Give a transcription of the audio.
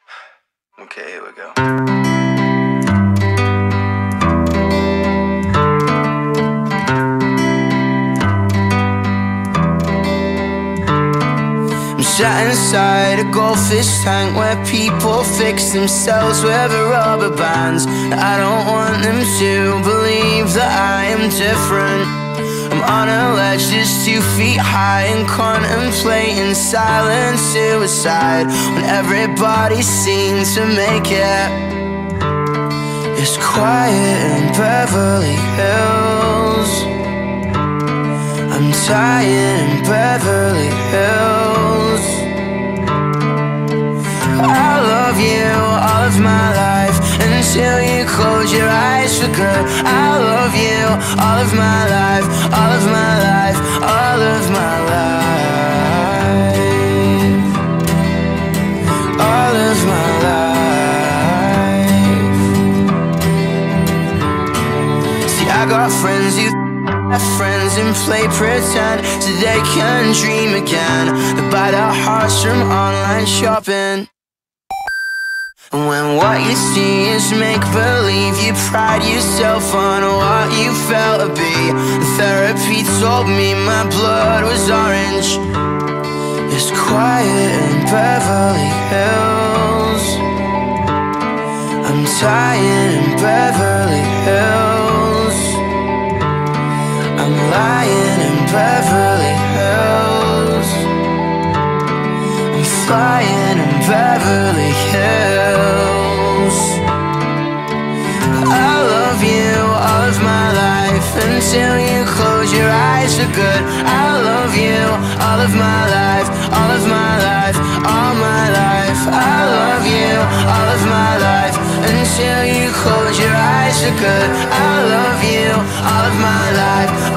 Okay, here we go. I'm sat inside a goldfish tank where people fix themselves with rubber bands. I don't want them to believe that I am different. I'm on a ledge just 2 feet high and contemplating silent suicide when everybody seems to make it. It's quiet in Beverly Hills. I'm dying in Beverly Hills. I love you all of my life until you close your eyes for good. I love you all of my life, all of my life, all of my life, all of my life. See, I got friends who have friends and play pretend so they can dream again. They buy their hearts from online shopping. And when what you see is make-believe, you pride yourself on what you felt to be. The therapy told me my blood was orange. It's quiet in Beverly Hills. I'm dying in Beverly Hills. I'm lying in Beverly Hills. I'm flying in Beverly Hills. I love you all of my life until you close your eyes for good. I love you all of my life, all of my life, all my life. I love you all of my life until you close your eyes for good. I love you all of my life,